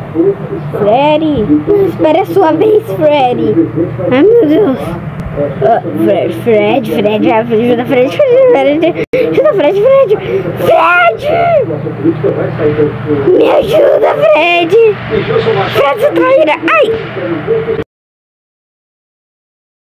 Freddy, espera a sua vez, Freddy. Ai, meu Deus. Fred, ajuda Fred. Me ajuda, Fred. Fred, você traíra. Ai.